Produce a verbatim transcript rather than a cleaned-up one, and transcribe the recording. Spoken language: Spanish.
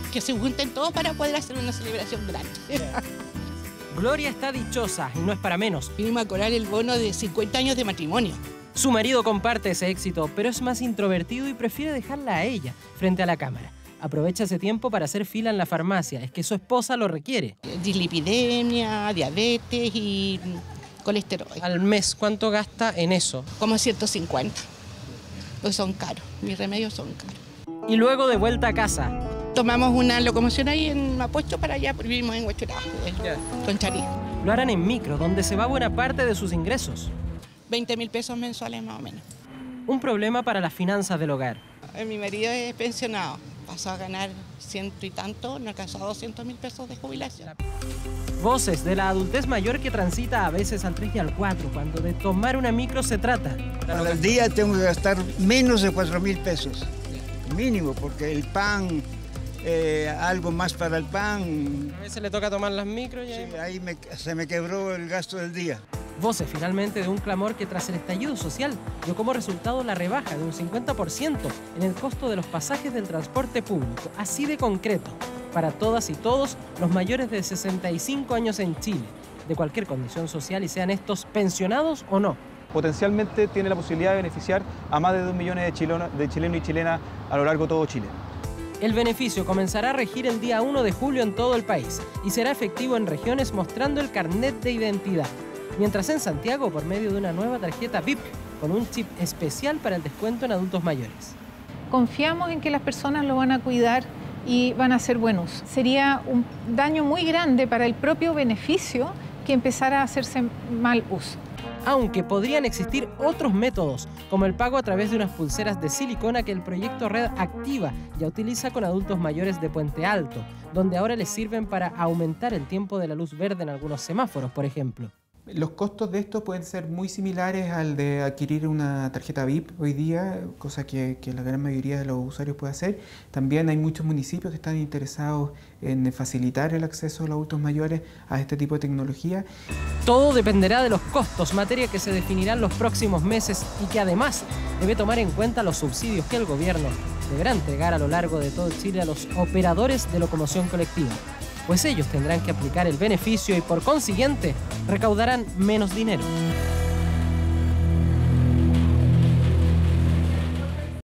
que se junten todos para poder hacer una celebración grande. Gloria está dichosa y no es para menos. Vinimos a cobrar el bono de cincuenta años de matrimonio. Su marido comparte ese éxito, pero es más introvertido y prefiere dejarla a ella frente a la cámara. Aprovecha ese tiempo para hacer fila en la farmacia, es que su esposa lo requiere. Dislipidemia, diabetes y colesterol. Al mes, ¿cuánto gasta en eso? Como ciento cincuenta. Pues son caros, mis remedios son caros. Y luego de vuelta a casa. Tomamos una locomoción ahí en Mapocho para allá, porque vivimos en Huachuraba, con Charí. Lo harán en micro, donde se va buena parte de sus ingresos. veinte mil pesos mensuales más o menos. Un problema para las finanzas del hogar. Mi marido es pensionado, pasó a ganar ciento y tanto, no alcanzó a doscientos mil pesos de jubilación. Voces de la adultez mayor que transita a veces al tres y al cuatro, cuando de tomar una micro se trata. Para el día tengo que gastar menos de cuatro mil pesos, mínimo, porque el pan, eh, algo más para el pan. A veces le toca tomar las micros y ahí, sí, ahí me, se me quebró el gasto del día. Voces finalmente de un clamor que tras el estallido social dio como resultado la rebaja de un cincuenta por ciento en el costo de los pasajes del transporte público, así de concreto, para todas y todos los mayores de sesenta y cinco años en Chile, de cualquier condición social y sean estos pensionados o no. Potencialmente tiene la posibilidad de beneficiar a más de dos millones de chilenos, de chilenos y chilenas a lo largo de todo Chile. El beneficio comenzará a regir el día uno de julio en todo el país y será efectivo en regiones mostrando el carnet de identidad. Mientras en Santiago, por medio de una nueva tarjeta V I P, con un chip especial para el descuento en adultos mayores. Confiamos en que las personas lo van a cuidar y van a hacer buen uso. Sería un daño muy grande para el propio beneficio que empezara a hacerse mal uso. Aunque podrían existir otros métodos, como el pago a través de unas pulseras de silicona que el proyecto Red Activa ya utiliza con adultos mayores de Puente Alto, donde ahora les sirven para aumentar el tiempo de la luz verde en algunos semáforos, por ejemplo. Los costos de esto pueden ser muy similares al de adquirir una tarjeta V I P hoy día, cosa que, que la gran mayoría de los usuarios puede hacer. También hay muchos municipios que están interesados en facilitar el acceso de los adultos mayores a este tipo de tecnología. Todo dependerá de los costos, materia que se definirá en los próximos meses y que además debe tomar en cuenta los subsidios que el gobierno deberá entregar a lo largo de todo Chile a los operadores de locomoción colectiva. Pues ellos tendrán que aplicar el beneficio y por consiguiente recaudarán menos dinero.